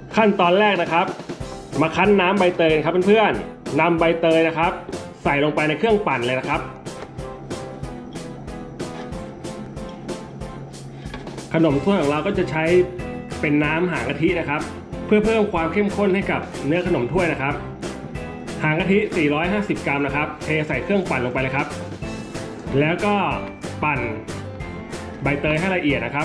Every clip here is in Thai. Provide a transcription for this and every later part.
ขั้นตอนแรกนะครับมาคั้นน้ำใบเตยครับเพื่อนๆนำใบเตยนะครับใส่ลงไปในเครื่องปั่นเลยนะครับขนมถ้วยของเราก็จะใช้เป็นน้ำหางกะทินะครับเพื่อเพิ่มความเข้มข้นให้กับเนื้อขนมถ้วยนะครับหางกะทิ450 กรัมนะครับเทใส่เครื่องปั่นลงไปเลยครับแล้วก็ปั่นใบเตยให้ละเอียดนะครับ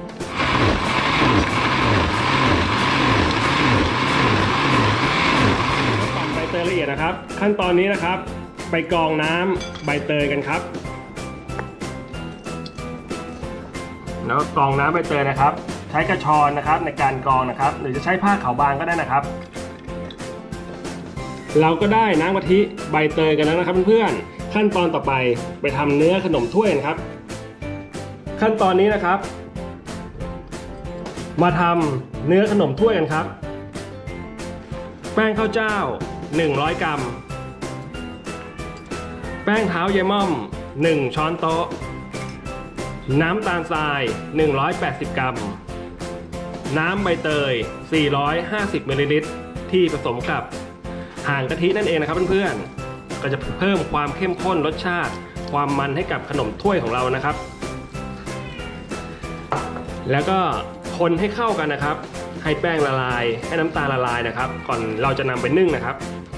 ปั่นใบเตยละเอียดนะครับขั้นตอนนี้นะครับไปกรองน้ำใบเตยกันครับแล้วกรองน้ำใบเตยนะครับใช้กระชอนนะครับในการกรองนะครับหรือจะใช้ผ้าขาวบางก็ได้นะครับเราก็ได้น้ำกะทิใบเตยกันแล้วนะครับเพื่อนๆขั้นตอนต่อไปทำเนื้อขนมถ้วยนะครับขั้นตอนนี้นะครับมาทำเนื้อขนมถ้วยกันครับแป้งข้าวเจ้า100 กรัมแป้งเท้าเยม่อม1 ช้อนโต๊ะน้ำตาลทราย180 กรัมน้ำใบเตย450 มิลลิลิตรที่ผสมกับหางกะทินั่นเองนะครับเพื่อนๆก็จะเพิ่มความเข้มข้นรสชาติความมันให้กับขนมถ้วยของเรานะครับแล้วก็คนให้เข้ากันนะครับให้แป้งละลายให้น้ำตาลละลายนะครับก่อนเราจะนำไปนึ่งนะครับ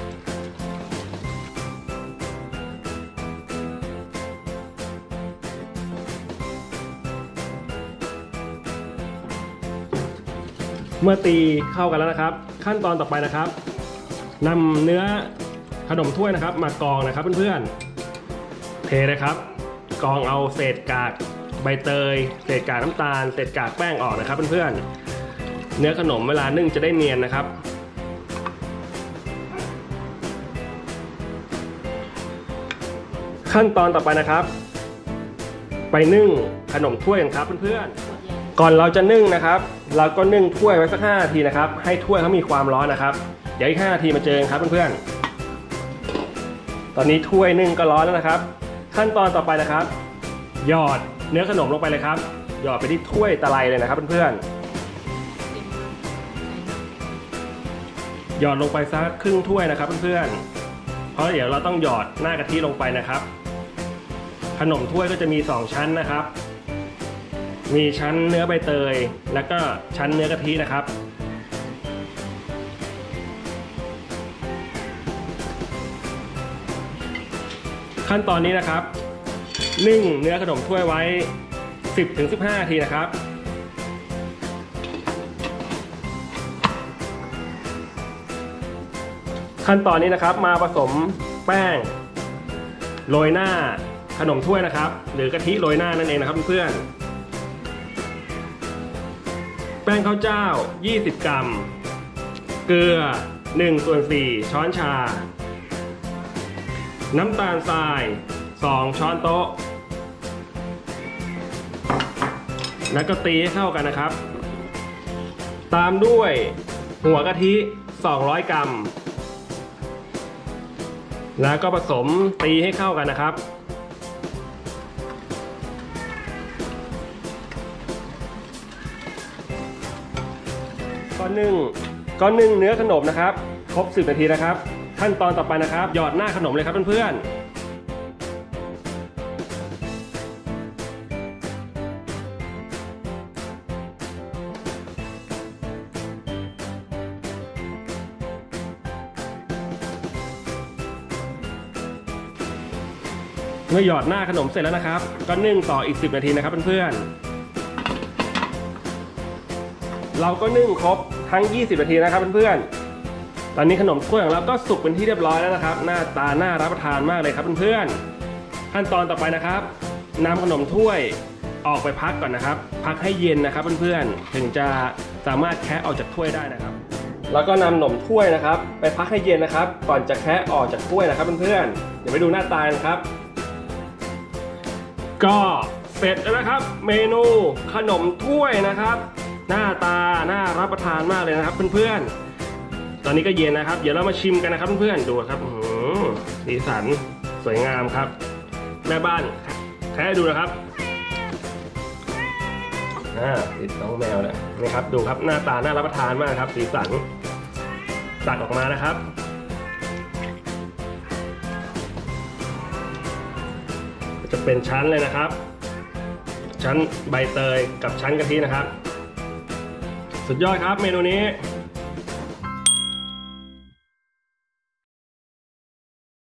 เมื่อตีเข้ากันแล้วนะครับขั้นตอนต่อไปนะครับนำเนื้อขนมถ้วยนะครับมากรองนะครับเพื่อนๆเทนะครับกรองเอาเศษกากใบเตยเศษกากน้ำตาลเศษกากแป้งออกนะครับเพื่อนๆเนื้อขนมเวลานึ่งจะได้เนียนนะครับขั้นตอนต่อไปนะครับไปนึ่งขนมถ้วยกันครับเพื่อนๆก่อนเราจะนึ่งนะครับเราก็นึ่งถ้วยไว้สัก5 นาทีนะครับให้ถ้วยเขามีความร้อนนะครับเดี๋ยวอีก5 นาทีมาเจอกันครับเพื่อนๆตอนนี้ถ้วยนึ่งก็ร้อนแล้วนะครับขั้นตอนต่อไปนะครับหยอดเนื้อขนมลงไปเลยครับหยอดไปที่ถ้วยตะไลเลยนะครับเพื่อนๆหยอดลงไปสักครึ่งถ้วยนะครับเพื่อนๆเพราะเดี๋ยวเราต้องหยอดหน้ากะทิลงไปนะครับขนมถ้วยก็จะมี2 ชั้นนะครับมีชั้นเนื้อใบเตยแล้วก็ชั้นเนื้อกะทินะครับขั้นตอนนี้นะครับนึ่งเนื้อขนมถ้วยไว้ 10-15 นาทีนะครับขั้นตอนนี้นะครับมาผสมแป้งโรยหน้าขนมถ้วยนะครับหรือกะทิโรยหน้านั่นเองนะครับเพื่อนแป้งข้าวเจ้า20 กรัมเกลือ1/4 ช้อนชาน้ำตาลทราย2 ช้อนโต๊ะแล้วก็ตีให้เข้ากันนะครับตามด้วยหัวกะทิ200 กรัมแล้วก็ผสมตีให้เข้ากันนะครับก็นึ่งเนื้อขนมนะครับครบ10 นาทีนะครับขั้นตอนต่อไปนะครับหยอดหน้าขนมเลยครับเพื่อนๆเมื่อหยอดหน้าขนมเสร็จแล้วนะครับก็นึ่งต่ออีก10 นาทีนะครับเพื่อนๆเราก็นึ่งครบทั้ง20 นาทีนะครับเพื่อนๆตอนนี้ขนมถ้วยของเราก็สุกเป็นที่เรียบร้อยแล้วนะครับหน้าตาน่ารับประทานมากเลยครับเพื่อนๆขั้นตอนต่อไปนะครับนำขนมถ้วยออกไปพักก่อนนะครับพักให้เย็นนะครับเพื่อนๆถึงจะสามารถแคะออกจากถ้วยได้นะครับแล้วก็นำขนมถ้วยนะครับไปพักให้เย็นนะครับก่อนจะแคะออกจากถ้วยนะครับเพื่อนๆเดี๋ยวไปดูหน้าตาครับก็เสร็จแล้วนะครับเมนูขนมถ้วยนะครับหน้าตาน่ารับประทานมากเลยนะครับเพื่อนๆตอนนี้ก็เย็นนะครับเดี๋ยวเรามาชิมกันนะครับเพื่อนๆดูครับสีสันสวยงามครับแม่บ้านแท้ดูนะครับติดน้องแมวเนี่ยนี่ครับดูครับหน้าตาน่ารับประทานมากครับสีสันตักออกมานะครับจะเป็นชั้นเลยนะครับชั้นใบเตยกับชั้นกะทินะครับสุดยอดครับเมนูนี้